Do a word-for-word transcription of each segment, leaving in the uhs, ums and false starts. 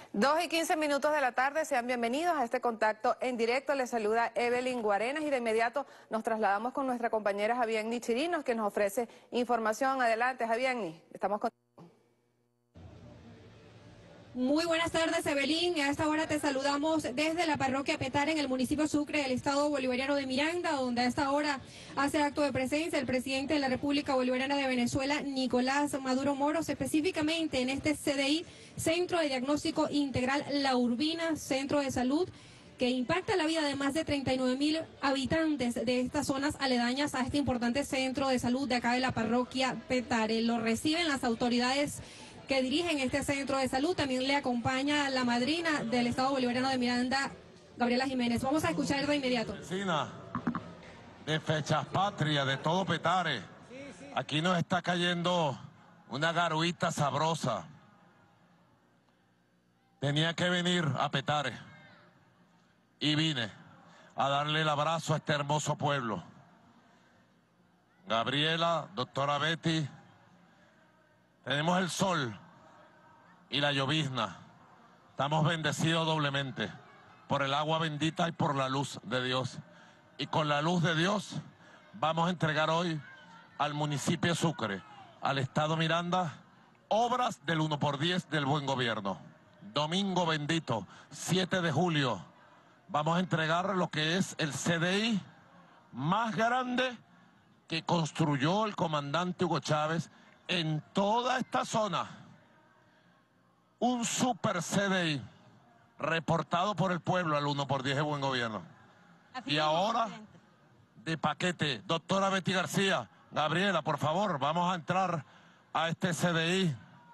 Dos y quince minutos de la tarde, sean bienvenidos a este contacto en directo. Les saluda Evelyn Guarenas y de inmediato nos trasladamos con nuestra compañera Javianny Chirinos, que nos ofrece información. Adelante, Javianny, estamos contigo. Muy buenas tardes, Evelyn. A esta hora te saludamos desde la parroquia Petare en el municipio Sucre del Estado Bolivariano de Miranda, donde a esta hora hace acto de presencia el presidente de la República Bolivariana de Venezuela, Nicolás Maduro Moros, específicamente en este C D I, Centro de Diagnóstico Integral La Urbina, Centro de Salud, que impacta la vida de más de treinta y nueve mil habitantes de estas zonas aledañas a este importante centro de salud de acá de la parroquia Petare. Lo reciben las autoridades que dirigen este centro de salud. También le acompaña la madrina del Estado Bolivariano de Miranda, Gabriela Jiménez. Vamos a escuchar de inmediato. Vecina de Fechas Patrias, de todo Petare. Aquí nos está cayendo una garuita sabrosa. Tenía que venir a Petare y vine a darle el abrazo a este hermoso pueblo. Gabriela, doctora Betty, tenemos el sol y la llovizna. Estamos bendecidos doblemente por el agua bendita y por la luz de Dios. Y con la luz de Dios vamos a entregar hoy al municipio Sucre, al Estado Miranda, obras del uno por diez del buen gobierno. Domingo bendito, siete de julio, vamos a entregar lo que es el C D I más grande que construyó el comandante Hugo Chávez en toda esta zona. Un super C D I reportado por el pueblo al uno por diez de buen gobierno. Y ahora, de paquete, doctora Betty García, Gabriela, por favor, vamos a entrar a este C D I.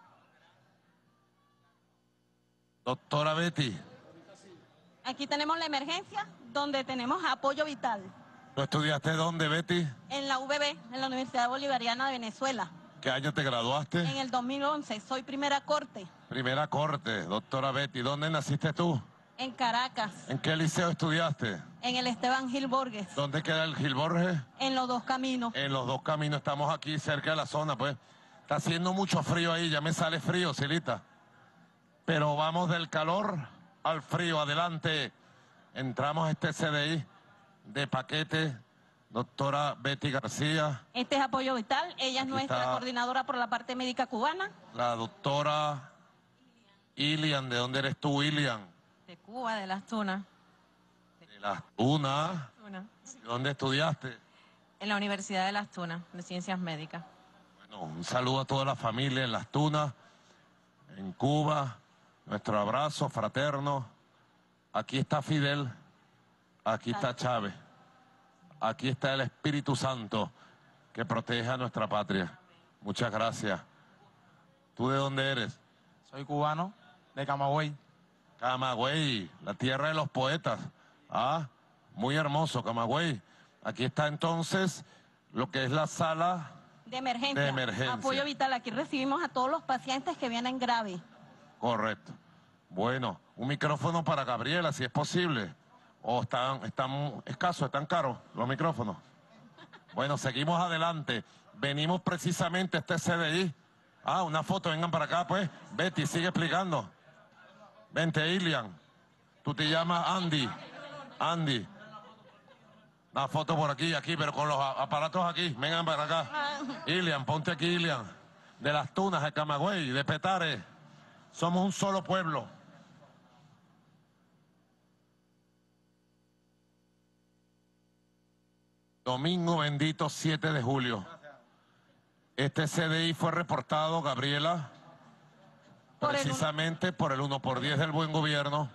Doctora Betty. Aquí tenemos la emergencia, donde tenemos apoyo vital. ¿Tú estudiaste dónde, Betty? En la U B B, en la Universidad Bolivariana de Venezuela. ¿Qué año te graduaste? En el dos mil once, soy primera corte. Primera corte, doctora Betty. ¿Dónde naciste tú? En Caracas. ¿En qué liceo estudiaste? En el Esteban Gil Borges. ¿Dónde queda el Gil Borges? En los dos caminos. En los dos caminos, estamos aquí cerca de la zona, pues. Está haciendo mucho frío ahí, ya me sale frío, Silita. Pero vamos del calor al frío, adelante. Entramos a este C D I de paquete. Doctora Betty García. Este es apoyo vital, ella es Aquí nuestra está coordinadora por la parte médica cubana. La doctora Ilian, ¿de dónde eres tú, Ilian? De Cuba, de Las Tunas. De Las Tunas. Tunas. ¿Dónde estudiaste? En la Universidad de Las Tunas, de Ciencias Médicas. Bueno, un saludo a toda la familia en Las Tunas, en Cuba, nuestro abrazo fraterno. Aquí está Fidel, aquí está Chávez. Aquí está el Espíritu Santo que protege a nuestra patria. Muchas gracias. ¿Tú de dónde eres? Soy cubano, de Camagüey. Camagüey, la tierra de los poetas. Ah, muy hermoso, Camagüey. Aquí está entonces lo que es la sala de emergencia. de emergencia. Apoyo vital, aquí recibimos a todos los pacientes que vienen graves. Correcto. Bueno, un micrófono para Gabriela, si es posible. ¿O están, están escasos, están caros los micrófonos? Bueno, seguimos adelante. Venimos precisamente a este C D I. Ah, una foto, vengan para acá, pues. Betty, sigue explicando. Vente, Ilian. Tú te llamas Andy. Andy. Una foto por aquí, aquí, pero con los aparatos aquí. Vengan para acá. Ilian, ponte aquí, Ilian. De Las Tunas, de Camagüey, de Petare. Somos un solo pueblo. Domingo bendito, siete de julio. Este C D I fue reportado, Gabriela, por precisamente el por el uno por diez del buen gobierno.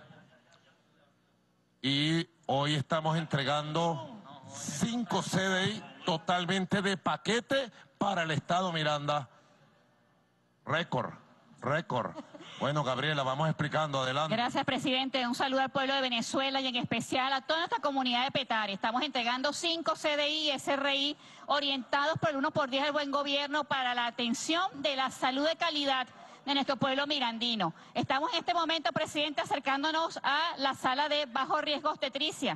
Y hoy estamos entregando cinco C D I totalmente de paquete para el Estado Miranda. Récord, récord. Bueno, Gabriela, vamos explicando, adelante. Gracias, presidente. Un saludo al pueblo de Venezuela y en especial a toda nuestra comunidad de Petare. Estamos entregando cinco C D I y S R I orientados por el uno por diez del buen gobierno para la atención de la salud de calidad de nuestro pueblo mirandino. Estamos en este momento, presidente, acercándonos a la sala de bajo riesgo obstetricia.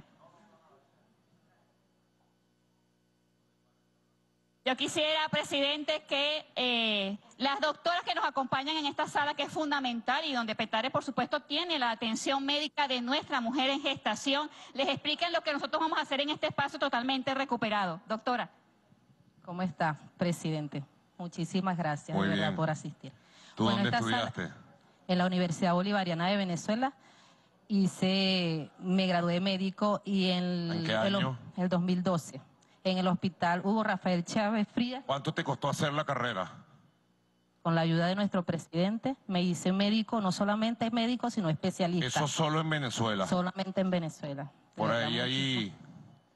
Yo quisiera, presidente, que eh, Las doctoras que nos acompañan en esta sala, que es fundamental y donde Petare, por supuesto, tiene la atención médica de nuestra mujer en gestación, les expliquen lo que nosotros vamos a hacer en este espacio totalmente recuperado. Doctora. ¿Cómo está, presidente? Muchísimas gracias, Muy de verdad, bien. por asistir. ¿Tú Bueno, dónde esta sala- estudiaste? en la Universidad Bolivariana de Venezuela. Hice, me gradué médico y en, ¿En qué el, año? el dos mil doce, en el hospital Hugo Rafael Chávez Frías, ¿Cuánto te costó hacer la carrera? con la ayuda de nuestro presidente. Me hice médico, no solamente médico, sino especialista. Eso solo en Venezuela. Solamente en Venezuela. De Por verdad, ahí hay muchísimo.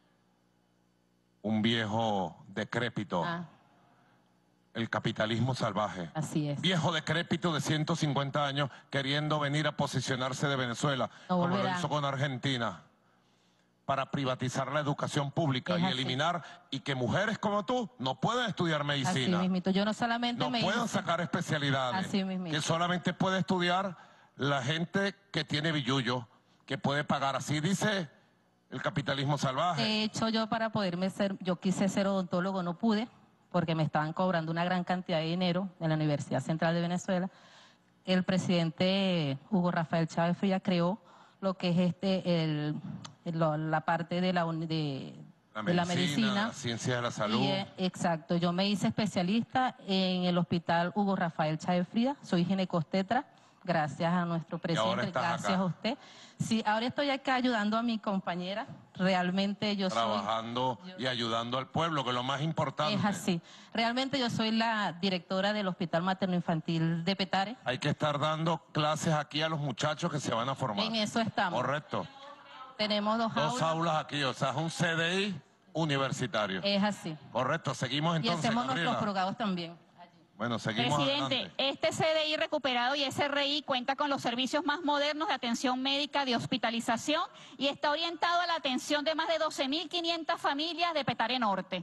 un viejo decrépito, Ah, el capitalismo salvaje. así es. Viejo decrépito de ciento cincuenta años queriendo venir a posicionarse de Venezuela, No como lo volverán. hizo con Argentina, para privatizar la educación pública Es y así. eliminar, y que mujeres como tú no puedan estudiar Así medicina, mismito. Yo no solamente no me puedan hice- sacar especialidades, Así mismito. que solamente puede estudiar la gente que tiene billullo, que puede pagar. Así dice el capitalismo salvaje. De hecho, yo para poderme ser, yo quise ser odontólogo, no pude, porque me estaban cobrando una gran cantidad de dinero en la Universidad Central de Venezuela. El presidente Hugo Rafael Chávez Frías creó lo que es este el, el- lo- la parte de la, uni- de, La de la medicina, medicina. la ciencia de la salud. Y, eh, exacto, yo me hice especialista en el hospital Hugo Rafael Chávez Frías, soy ginecostetra, gracias a nuestro ahora presidente, estás gracias acá. a usted. Sí, ahora estoy acá ayudando a mi compañera, realmente yo soy... Trabajando y ayudando al pueblo, que es lo más importante. Es así, realmente yo soy la directora del Hospital Materno Infantil de Petare, Hay que estar dando clases aquí a los muchachos que se van a formar. en eso estamos. Correcto. Tenemos dos, Dos aulas, aulas aquí, o sea, es un C D I universitario. es así. Correcto, seguimos Y entonces, hacemos Gabriela. nuestros programas también. Bueno, seguimos Presidente, adelante. este C D I recuperado y S R I cuenta con los servicios más modernos de atención médica, de hospitalización, y está orientado a la atención de más de doce mil quinientas familias de Petare Norte.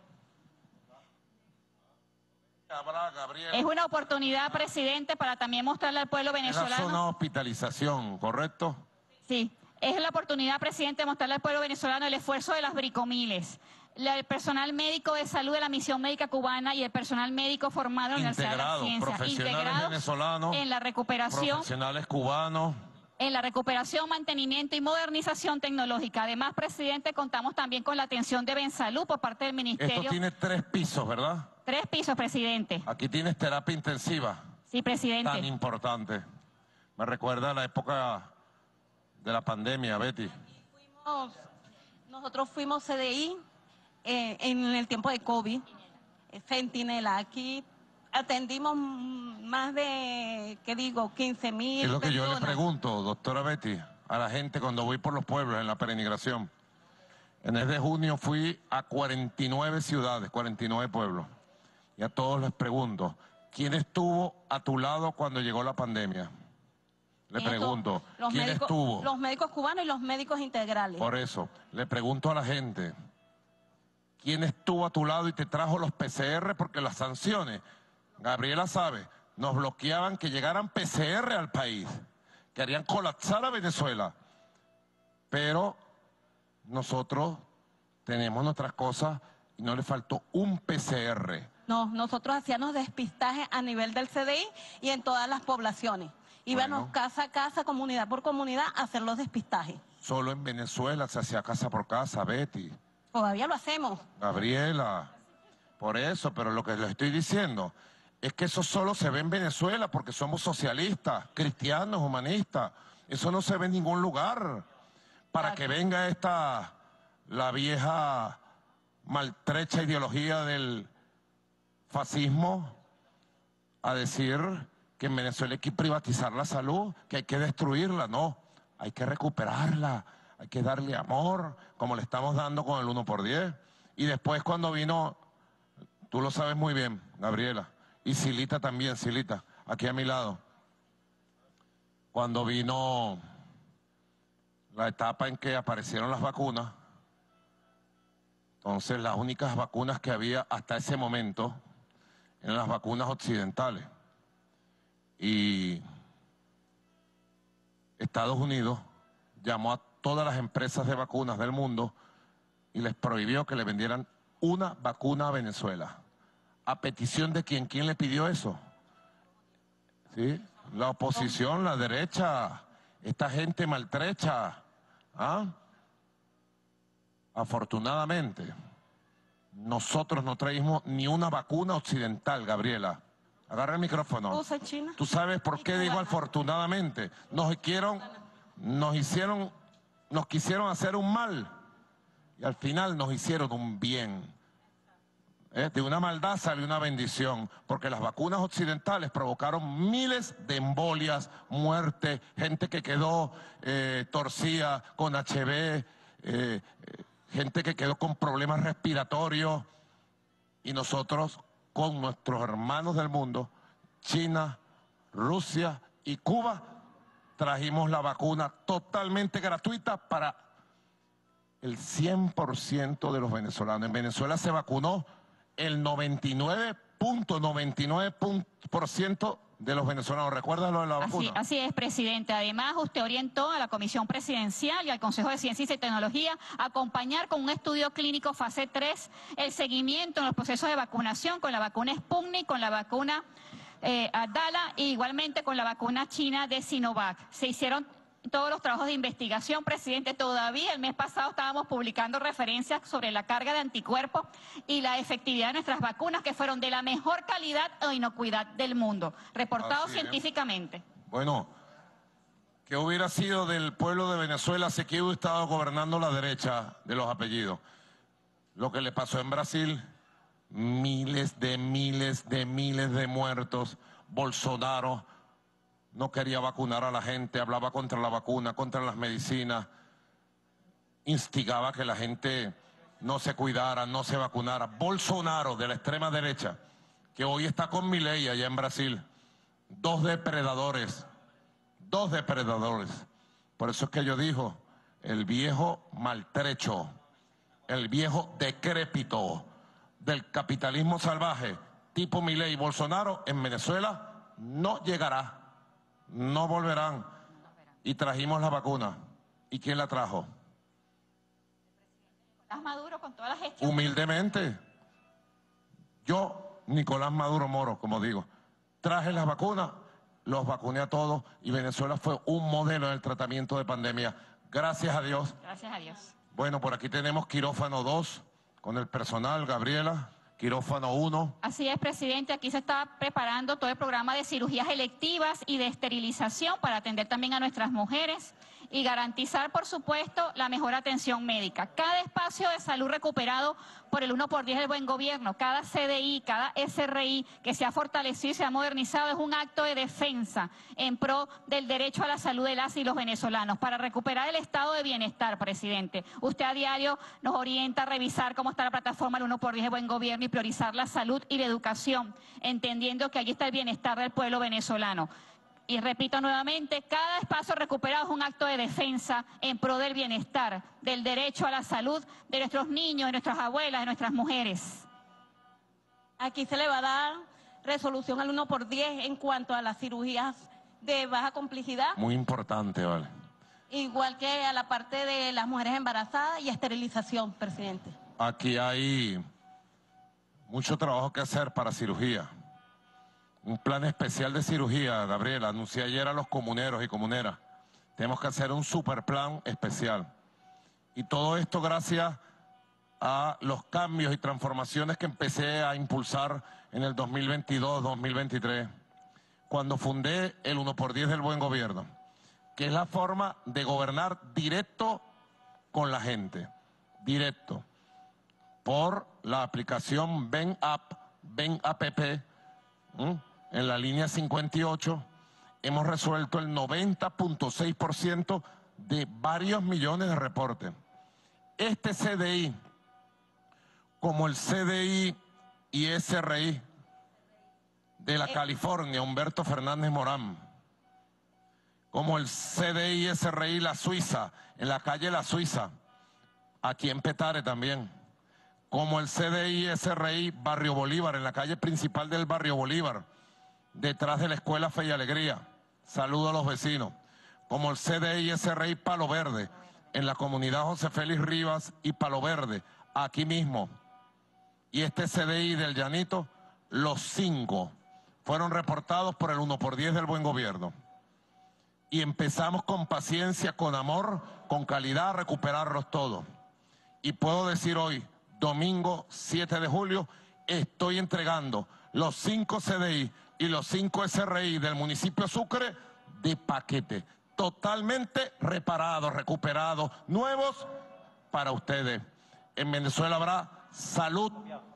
Habrá, Gabriela. Es una oportunidad, presidente, para también mostrarle al pueblo Esa venezolano. zona de hospitalización, ¿correcto? Sí, es la oportunidad, presidente, de mostrarle al pueblo venezolano el esfuerzo de las bricomiles, la- el personal médico de salud de la Misión Médica Cubana y el personal médico formado en la Universidad de la Integrados, Ciencia, profesionales integrados venezolanos, en la recuperación, profesionales cubanos. en la recuperación, mantenimiento y modernización tecnológica. Además, presidente, contamos también con la atención de Bensalud por parte del Esto Ministerio. tiene tres pisos, ¿verdad? Tres pisos, presidente. Aquí tienes terapia intensiva, Sí, presidente. tan importante. Me recuerda a la época de la pandemia, Betty. Fuimos- Nosotros fuimos C D I eh, en el tiempo de COVID, eh, Centinela. Aquí atendimos mm, más de, ¿qué digo?, quince mil Es lo que yo le personas. pregunto, doctora Betty, a la gente cuando voy por los pueblos en la peregrinación. En el mes de junio fui a cuarenta y nueve ciudades, cuarenta y nueve pueblos. Y a todos les pregunto, ¿quién estuvo a tu lado cuando llegó la pandemia? Le Esto, pregunto, los ¿quién médicos- estuvo? Los médicos cubanos y los médicos integrales. Por eso, le pregunto a la gente, ¿quién estuvo a tu lado y te trajo los P C R? Porque las sanciones, Gabriela sabe, nos bloqueaban que llegaran P C R al país. Querían colapsar a Venezuela. Pero nosotros tenemos nuestras cosas y no le faltó un P C R. No, nosotros hacíamos despistaje a nivel del C D I y en todas las poblaciones. Íbamos Bueno. casa a casa, comunidad por comunidad, a hacer los despistajes. Solo en Venezuela se hacía casa por casa, Betty, Todavía lo hacemos. Gabriela. Por eso, pero lo que le estoy diciendo es que eso solo se ve en Venezuela porque somos socialistas, cristianos, humanistas. Eso no se ve en ningún lugar. Para que venga esta, la vieja maltrecha ideología del fascismo a decir que en Venezuela hay que privatizar la salud, que hay que destruirla. No, hay que recuperarla, hay que darle amor, como le estamos dando con el uno por diez. Y después cuando vino, tú lo sabes muy bien, Gabriela, y Silita también, Silita, aquí a mi lado. Cuando vino la etapa en que aparecieron las vacunas, entonces las únicas vacunas que había hasta ese momento eran las vacunas occidentales. Y Estados Unidos llamó a todas las empresas de vacunas del mundo y les prohibió que le vendieran una vacuna a Venezuela. ¿A petición de quién? ¿Quién le pidió eso? ¿sí? La oposición, la derecha, esta gente maltrecha, ¿ah? Afortunadamente, nosotros no traímos ni una vacuna occidental, Gabriela. Agarra el micrófono. Usa China. ¿Tú sabes por qué digo afortunadamente? Nos hicieron, nos hicieron, nos quisieron hacer un mal y al final nos hicieron un bien. ¿Eh? De una maldad sale una bendición, porque las vacunas occidentales provocaron miles de embolias, muerte, gente que quedó eh, torcida con H I V, eh, gente que quedó con problemas respiratorios, y nosotros con nuestros hermanos del mundo, China, Rusia y Cuba, trajimos la vacuna totalmente gratuita para el cien por ciento de los venezolanos. En Venezuela se vacunó el noventa y nueve punto noventa y nueve por ciento de los venezolanos. ¿Recuerdas lo de la vacuna? Así, así es, presidente. Además, usted orientó a la Comisión Presidencial y al Consejo de Ciencia y Tecnología a acompañar con un estudio clínico fase tres el seguimiento en los procesos de vacunación con la vacuna Sputnik, con la vacuna eh, Abdala e igualmente con la vacuna china de Sinovac. Se hicieron todos los trabajos de investigación, presidente. Todavía el mes pasado estábamos publicando referencias sobre la carga de anticuerpos y la efectividad de nuestras vacunas, que fueron de la mejor calidad o inocuidad del mundo, reportados científicamente. Bueno, ¿qué hubiera sido del pueblo de Venezuela si aquí hubiera estado gobernando la derecha de los apellidos? Lo que le pasó en Brasil, miles de miles de miles de muertos. Bolsonaro no quería vacunar a la gente, hablaba contra la vacuna, contra las medicinas, instigaba que la gente no se cuidara, no se vacunara. Bolsonaro, de la extrema derecha, que hoy está con Milei allá en Brasil, dos depredadores, dos depredadores. Por eso es que yo digo, el viejo maltrecho, el viejo decrépito del capitalismo salvaje, tipo Milei y Bolsonaro, en Venezuela no llegará. No volverán. Y trajimos la vacuna. ¿Y quién la trajo? Nicolás Maduro, con toda la gestión. Humildemente. Yo, Nicolás Maduro Moro, como digo, traje las vacunas, los vacuné a todos y Venezuela fue un modelo en el tratamiento de pandemia. Gracias a Dios. Gracias a Dios. Bueno, por aquí tenemos quirófano dos con el personal, Gabriela. Quirófano uno. Así es, presidente. Aquí se está preparando todo el programa de cirugías electivas y de esterilización para atender también a nuestras mujeres y garantizar, por supuesto, la mejor atención médica. Cada espacio de salud recuperado por el uno por diez del buen gobierno, cada C D I, cada S R I que se ha fortalecido y se ha modernizado es un acto de defensa en pro del derecho a la salud de las y los venezolanos para recuperar el estado de bienestar, presidente. Usted a diario nos orienta a revisar cómo está la plataforma del uno por diez del buen gobierno y priorizar la salud y la educación, entendiendo que allí está el bienestar del pueblo venezolano. Y repito nuevamente, cada espacio recuperado es un acto de defensa en pro del bienestar, del derecho a la salud de nuestros niños, de nuestras abuelas, de nuestras mujeres. Aquí se le va a dar resolución al uno por diez en cuanto a las cirugías de baja complejidad. Muy importante, vale. Igual que a la parte de las mujeres embarazadas y esterilización, presidente. Aquí hay mucho trabajo que hacer para cirugía. Un plan especial de cirugía, Gabriela, anuncié ayer a los comuneros y comuneras. Tenemos que hacer un super plan especial. Y todo esto gracias a los cambios y transformaciones que empecé a impulsar en el dos mil veintidós dos mil veintitrés, cuando fundé el uno por diez del buen gobierno, que es la forma de gobernar directo con la gente, directo, por la aplicación Ven App, Ven App, ¿m? En la línea cincuenta y ocho, hemos resuelto el noventa punto seis por ciento de varios millones de reportes. Este C D I, como el C D I y S R I de la California, Humberto Fernández Morán, como el C D I y S R I La Suiza, en la calle La Suiza, aquí en Petare también, como el C D I y S R I Barrio Bolívar, en la calle principal del Barrio Bolívar, detrás de la Escuela Fe y Alegría. Saludo a los vecinos. Como el C D I y S R I Palo Verde, en la comunidad José Félix Rivas y Palo Verde, aquí mismo. Y este C D I del Llanito, Los Cinco, fueron reportados por el uno por diez del buen gobierno. Y empezamos con paciencia, con amor, con calidad a recuperarlos todos. Y puedo decir hoy, domingo siete de julio, estoy entregando los cinco C D I y los cinco S R I del municipio Sucre de paquete, totalmente reparados, recuperados, nuevos para ustedes. En Venezuela habrá salud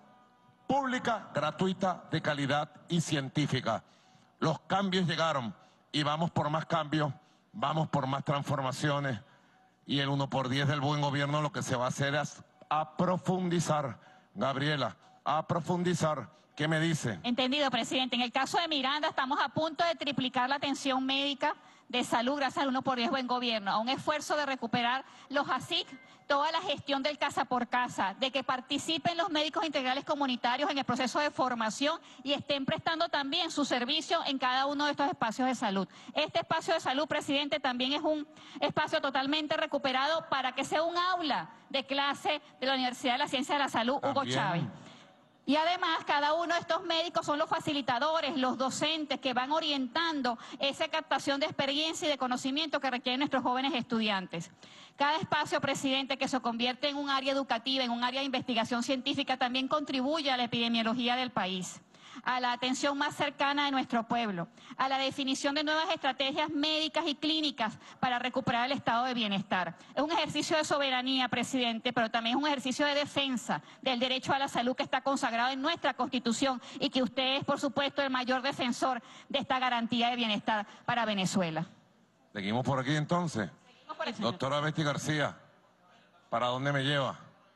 pública, gratuita, de calidad y científica. Los cambios llegaron y vamos por más cambios, vamos por más transformaciones. Y el uno por diez del buen gobierno lo que se va a hacer es a profundizar. Gabriela, a profundizar. ¿Qué me dice? Entendido, presidente. En el caso de Miranda estamos a punto de triplicar la atención médica de salud gracias al uno por diez buen gobierno, a un esfuerzo de recuperar los A S I C, toda la gestión del casa por casa, de que participen los médicos integrales comunitarios en el proceso de formación y estén prestando también su servicio en cada uno de estos espacios de salud. Este espacio de salud, presidente, también es un espacio totalmente recuperado para que sea un aula de clase de la Universidad de la Ciencia de la Salud Hugo También. Chávez. Y además, cada uno de estos médicos son los facilitadores, los docentes que van orientando esa captación de experiencia y de conocimiento que requieren nuestros jóvenes estudiantes. Cada espacio, presidente, que se convierte en un área educativa, en un área de investigación científica, también contribuye a la epidemiología del país, a la atención más cercana de nuestro pueblo, a la definición de nuevas estrategias médicas y clínicas para recuperar el estado de bienestar. Es un ejercicio de soberanía, presidente, pero también es un ejercicio de defensa del derecho a la salud que está consagrado en nuestra Constitución y que usted es, por supuesto, el mayor defensor de esta garantía de bienestar para Venezuela. Seguimos por aquí entonces. Doctora Betty García, ¿para dónde me lleva?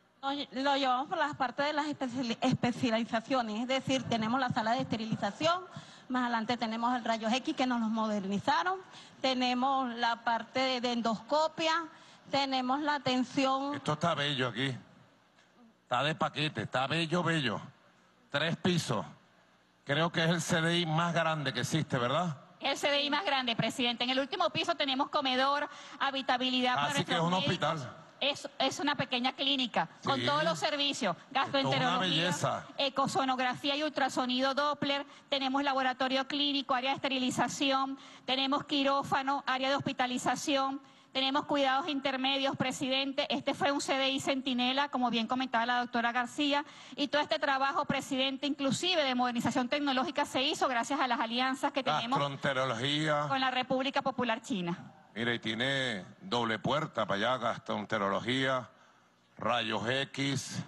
Lo llevamos por las partes de las especi- especializaciones, es decir, tenemos la sala de esterilización, más adelante tenemos el rayos X que nos los modernizaron, tenemos la parte de, de endoscopia, tenemos la atención... Esto está bello aquí. Está de paquete, está bello, bello. Tres pisos. Creo que es el C D I más grande que existe, ¿verdad? El C D I más grande, presidente. En el último piso tenemos comedor, habitabilidad para Así que es nuestros un médicos. hospital. Es, es una pequeña clínica Sí. con todos los servicios, Esto es una gastroenterología, belleza. ecosonografía y ultrasonido Doppler, tenemos laboratorio clínico, área de esterilización, tenemos quirófano, área de hospitalización, tenemos cuidados intermedios, presidente. Este fue un C D I centinela, como bien comentaba la doctora García, y todo este trabajo, presidente, inclusive de modernización tecnológica, se hizo gracias a las alianzas que tenemos Gastroenterología. con la República Popular China. Mira, y tiene doble puerta para allá, gastroenterología, rayos X,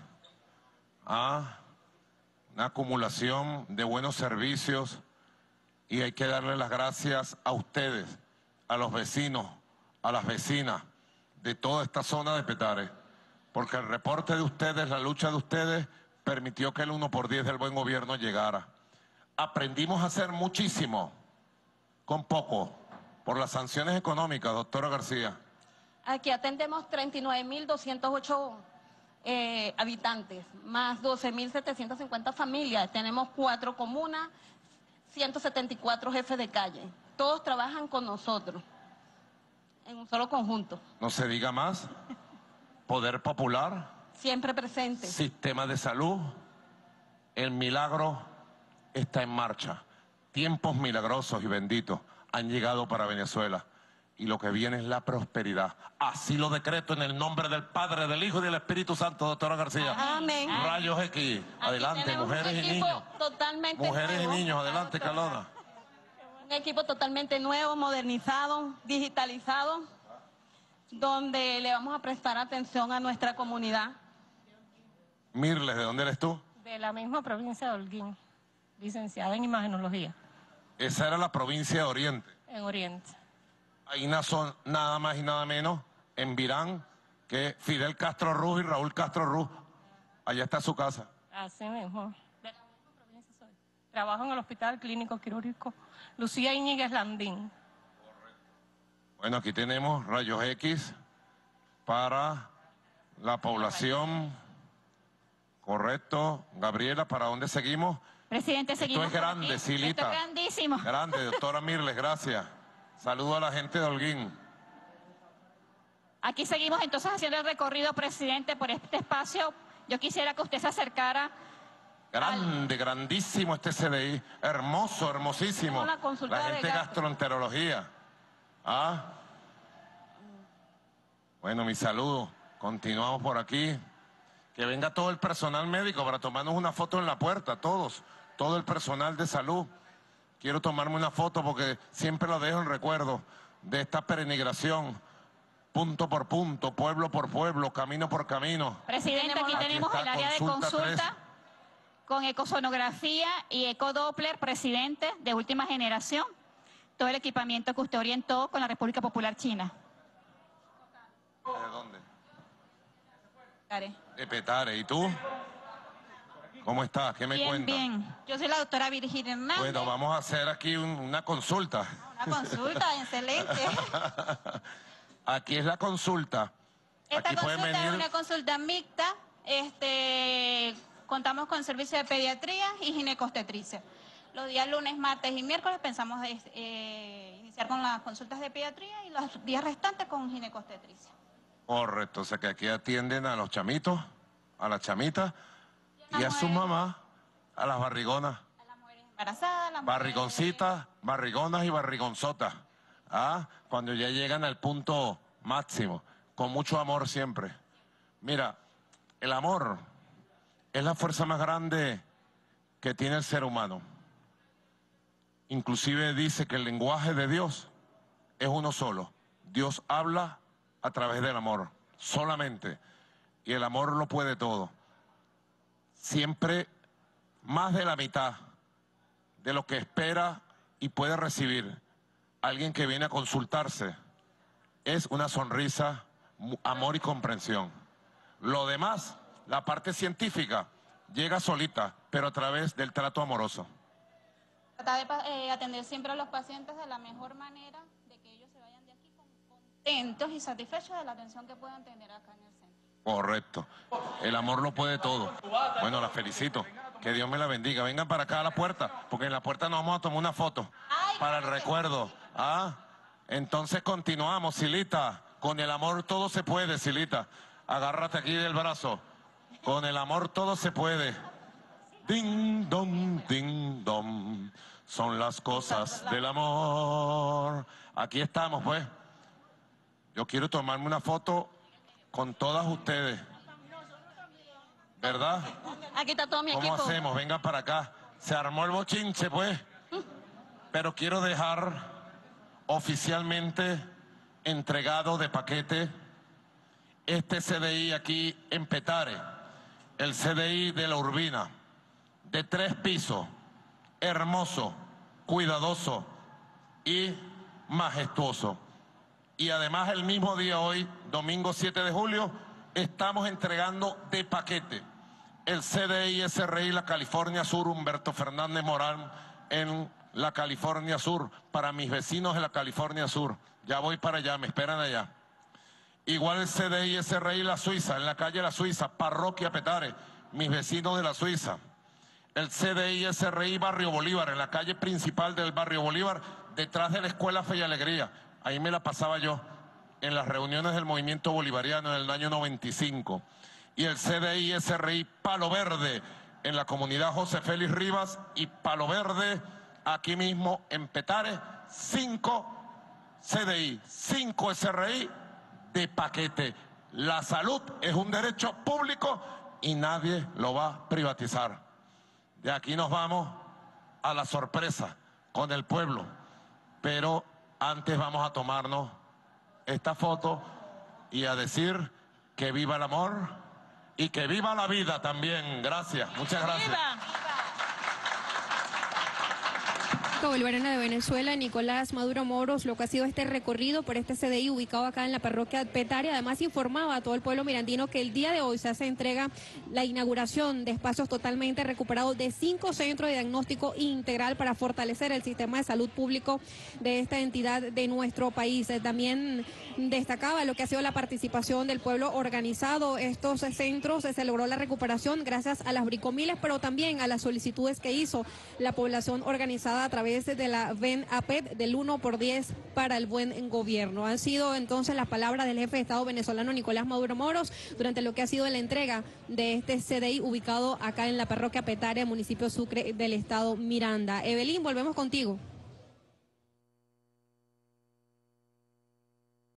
ah, una acumulación de buenos servicios. Y hay que darle las gracias a ustedes, a los vecinos, a las vecinas de toda esta zona de Petare, porque el reporte de ustedes, la lucha de ustedes, permitió que el uno por diez del buen gobierno llegara. Aprendimos a hacer muchísimo con poco, por las sanciones económicas, doctora García. Aquí atendemos treinta y nueve mil doscientos ocho eh, habitantes, más doce mil setecientas cincuenta familias. Tenemos cuatro comunas, ciento setenta y cuatro jefes de calle. Todos trabajan con nosotros, en un solo conjunto. No se diga más. Poder popular, Siempre presente. sistema de salud, el milagro está en marcha. Tiempos milagrosos y benditos han llegado para Venezuela. Y lo que viene es la prosperidad. Así lo decreto en el nombre del Padre, del Hijo y del Espíritu Santo, doctora García. Amén. Rayos X. Aquí Adelante, tenemos mujeres un y equipo niños. totalmente Mujeres y nuevo. niños, adelante, Calona. Un equipo totalmente nuevo, modernizado, digitalizado, donde le vamos a prestar atención a nuestra comunidad. Mirles, ¿de dónde eres tú? De la misma provincia de Holguín, licenciada en imagenología, Esa era la provincia de Oriente. en Oriente. Ahí nació nada más y nada menos en Virán que Fidel Castro Ruz y Raúl Castro Ruz. Allá está su casa. Así mismo. De la misma provincia soy. Trabajo en el Hospital Clínico Quirúrgico Lucía Íñiguez Landín. Bueno, aquí tenemos rayos X para la población. Correcto. Gabriela, ¿para dónde seguimos? Presidente, seguimos Esto es por grande, aquí. Silita. Esto es grandísimo. Grande, doctora Mirles, gracias. Saludo a la gente de Holguín. Aquí seguimos entonces haciendo el recorrido, presidente, por este espacio. Yo quisiera que usted se acercara Grande, grandísimo este C D I. Hermoso, hermosísimo. Una consulta La gente de de gastro. gastroenterología. ¿Ah? Bueno, mi saludo. Continuamos por aquí. Que venga todo el personal médico para tomarnos una foto en la puerta, todos. Todo el personal de salud. Quiero tomarme una foto porque siempre lo dejo en recuerdo de esta peregrinación. Punto por punto, pueblo por pueblo, camino por camino. Presidente, aquí Aquí tenemos está el área de consulta consulta tres. con ecosonografía y ecodoppler, presidente de última generación. Todo el equipamiento que usted orientó con la República Popular China. ¿De dónde? Care. De Petare. ¿Y tú? ¿Cómo estás? ¿Qué me Bien, cuentas? bien. Yo soy la doctora Virginia Hernández. Bueno, vamos a hacer aquí un- una consulta. Una consulta, excelente. Aquí es la consulta. Esta Aquí pueden consulta es venir. una consulta mixta. Este, contamos con servicio de pediatría y ginecostetricia. Los días lunes, martes y miércoles pensamos de, eh, iniciar con las consultas de pediatría y los días restantes con ginecostetricia. Correcto, o sea que aquí atienden a los chamitos, a las chamitas y a su mujeres. mamá, a las barrigonas. A las mujeres embarazadas, las mujeres- Barrigoncitas, barrigonas y barrigonzotas. ¿Ah? Cuando ya llegan al punto máximo, con mucho amor siempre. Mira, el amor es la fuerza más grande que tiene el ser humano. Inclusive dice que el lenguaje de Dios es uno solo. Dios habla a través del amor, solamente. Y el amor lo puede todo. Siempre más de la mitad de lo que espera y puede recibir alguien que viene a consultarse es una sonrisa, mu- amor y comprensión. Lo demás, la parte científica, llega solita, pero a través del trato amoroso. Tratar de pa- eh, atender siempre a los pacientes de la mejor manera, de que ellos se vayan de aquí con- contentos y satisfechos de la atención que puedan tener acá en el centro. Correcto. El amor lo puede todo. Bueno, la felicito. Que Dios me la bendiga. Vengan para acá a la puerta, porque en la puerta nos vamos a tomar una foto para el recuerdo. ¿Ah? Entonces continuamos, Silita. Con el amor todo se puede, Silita. Agárrate aquí del brazo. Con el amor todo se puede. Ding, dong, ding, dong. Son las cosas del amor. Aquí estamos, pues. Yo quiero tomarme una foto con todas ustedes. ¿Verdad? Aquí está todo mi ¿Cómo equipo. hacemos? Vengan para acá. Se armó el bochinche, pues. Pero quiero dejar oficialmente entregado de paquete este C D I aquí en Petare. El C D I de la Urbina. De tres pisos. Hermoso, cuidadoso y majestuoso. Y además el mismo día hoy, domingo siete de julio, estamos entregando de paquete el C D I S R I La California Sur, Humberto Fernández Morán, en la California Sur, para mis vecinos de la California Sur. Ya voy para allá, me esperan allá. Igual el C D I S R I La Suiza, en la calle La Suiza, Parroquia Petare, mis vecinos de La Suiza. El C D I S R I Barrio Bolívar, en la calle principal del Barrio Bolívar, detrás de la Escuela Fe y Alegría. Ahí me la pasaba yo en las reuniones del movimiento bolivariano en el año noventa y cinco. Y el C D I S R I Palo Verde en la comunidad José Félix Rivas y Palo Verde aquí mismo en Petare. Cinco C D I, cinco S R I de paquete. La salud es un derecho público y nadie lo va a privatizar. De aquí nos vamos a la sorpresa con el pueblo. Pero antes vamos a tomarnos esta foto y a decir que viva el amor y que viva la vida también. Gracias, muchas gracias. ¡Viva! Bolivariana de Venezuela, Nicolás Maduro Moros, lo que ha sido este recorrido por este C D I ubicado acá en la parroquia Petare. Además informaba a todo el pueblo mirandino que el día de hoy se hace entrega la inauguración de espacios totalmente recuperados de cinco centros de diagnóstico integral para fortalecer el sistema de salud público de esta entidad de nuestro país. Eh, También destacaba lo que ha sido la participación del pueblo organizado. Estos centros eh, se logró la recuperación gracias a las bricomiles, pero también a las solicitudes que hizo la población organizada a través través de la Ven A P E D del uno por diez para el buen gobierno. Han sido entonces las palabras del jefe de Estado venezolano Nicolás Maduro Moros durante lo que ha sido la entrega de este C D I ubicado acá en la parroquia Petare, municipio Sucre del estado Miranda. Evelyn, volvemos contigo.